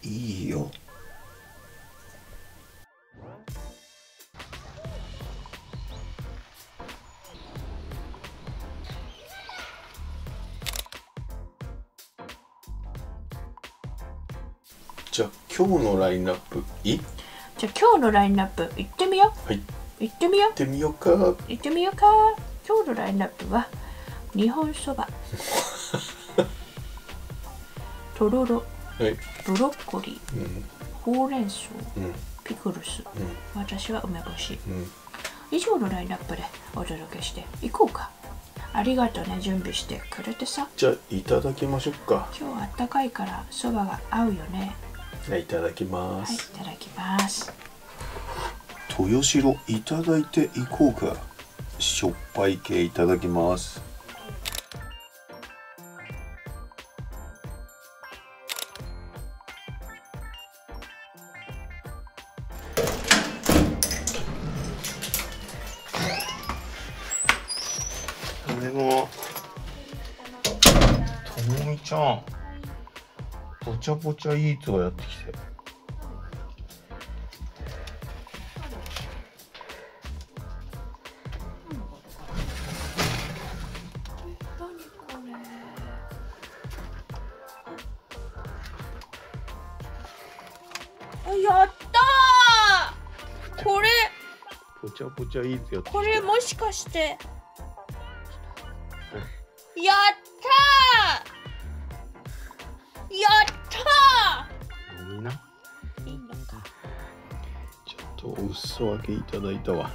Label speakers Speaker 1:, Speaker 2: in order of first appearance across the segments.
Speaker 1: いいよ。じゃあ今日のラインナップじゃあ今日のラインナップ行ってみよう。はい。行ってみよう。行ってみようか。行ってみようか。今日のラインナップは日本そば、とろろ、はい、ブロッコリー、ほうれん草、ピクルス、私は梅干し、以上のラインナップでお届けしていこうか。ありがとうね、準備してくれてさ。じゃあいただきましょうか。今日あったかいからそばが合うよね。いただきます。はい、いただきます。豊城いただいていこうか。しょっぱい系いただきます。でもともみちゃん、ぽちゃぽちゃイーツをやってきて。やったー。これぽちゃぽちゃイーツやってきて。これもしかしてやったー。やったー。みんないいのか。ちょっとお裾分けいただいたわ。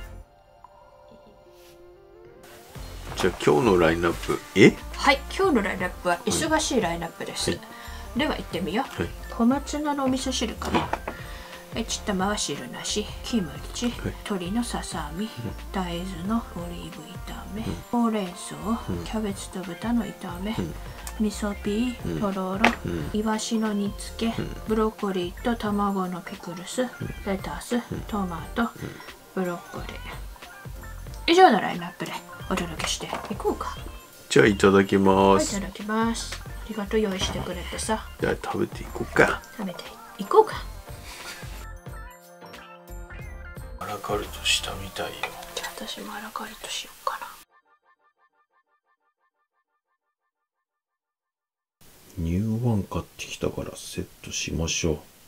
Speaker 1: じゃあ今日のラインナップはい、今日のラインナップは忙しいラインナップです、では行ってみよう、小松菜のお味噌汁かな、ちったまは汁なし、キムチ、鶏のささみ、大豆のオリーブ炒め、ほうれん草、キャベツと豚の炒め、味噌ピー、とろろ、イワシの煮付け、ブロッコリーと卵のピクルス、レタス、トマト、ブロッコリー。以上のラインナップでお届けしていこうか。じゃあいただきます。はい、いただきます。ありがとう、用意してくれてさ。じゃあ食べていこうか。食べていこうか。アラカルトしたみたいよ。じゃあ私もアラカルトしようかな。ニューワン買ってきたからセットしましょう。